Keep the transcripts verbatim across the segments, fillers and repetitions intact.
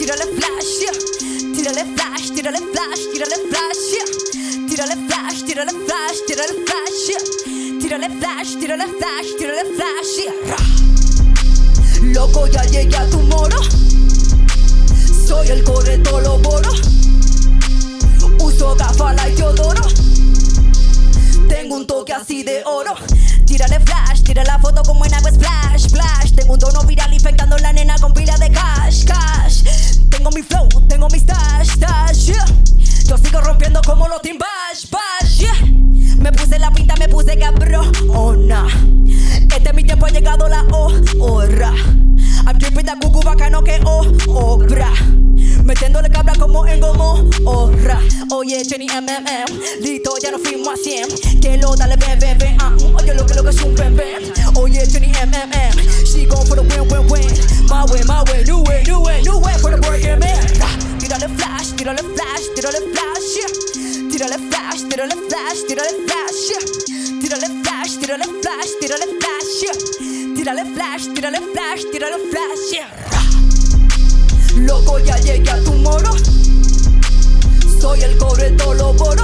tírale flash, yeah. Tírale flash, tírale flash, tírale flash, yeah. Tírale flash, tírale flash, tírale flash, yeah. Tírale flash, tírale flash, tírale flash, yeah. Loco, ya llegué a tu moro. Soy el correcto, lo boro. Uso gafas like Teodoro. Tengo un toque así de oro. Tírale flash, tira la foto como en agua splash, splash. Tengo un tono viral infectando la nena con pila de cash, cash. Tengo mi flow, tengo mi stash, stash, yeah. Yo sigo rompiendo como los team bash, bash, yeah. Me puse la pinta, me puse cabrona. Este es mi tiempo, ha llegado la hora. I'm dripping da cucu bacano que oh, obra. Metiéndole cabra como en Gomorra. Oye, Jenny M M M, listo, ya nos fuimos a cien. Que lo dale, ven, ven, ven, ah, oye, lo que lo que es un ven, ven. Oye, Jenny M M M, she go for the win, win, win. My way, my way, new way, new way, new way for the working man. Tírale flash, tírale flash, tírale flash, yeah. Tírale flash, tírale flash, tírale flash, yeah. Tírale flash, tírale flash, tírale flash, yeah. Tírale flash, tírale flash, tírale flash, yeah. Loco, ya llegué a tu moro. Soy el correcto, lo boro.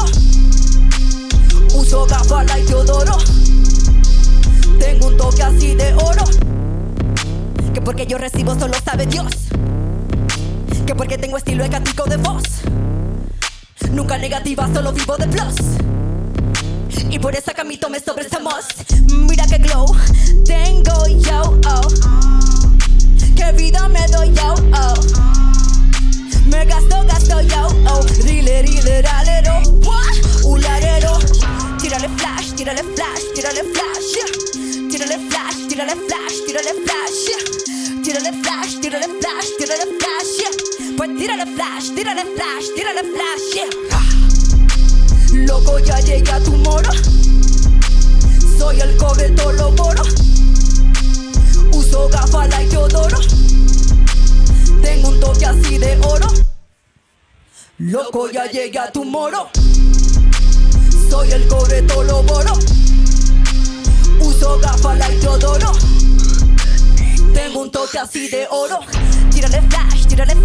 Uso gafas like Teodoro. Tengo un toque así de oro. Que porque yo recibo solo sabe Dios. Que porque tengo estilo ecático de voz. Nunca negativa, solo vivo de plus. Y por esa camito me sobresamos. Mira que glow tengo, yo, oh. Que vida me doy, yo, oh. Me gasto, gasto, yo, oh. Rile, rile, ralero, what? Ularero. Tírale flash, tírale flash, tírale flash, yeah. Tírale flash, tírale flash, tírale flash, yeah. Tírale flash, tírale flash, tírale flash, yeah. Pues tírale flash, tírale flash, tírale flash, yeah. Loco, ya llegué a tu moro. Soy el correcto, lo boro. Uso gafas like Teodoro. Tengo un toque así de oro. Loco, ya llegué a tu moro. Soy el correcto, lo boro. Uso gafas like Teodoro. Tengo un toque así de oro. Tírale flash, tírale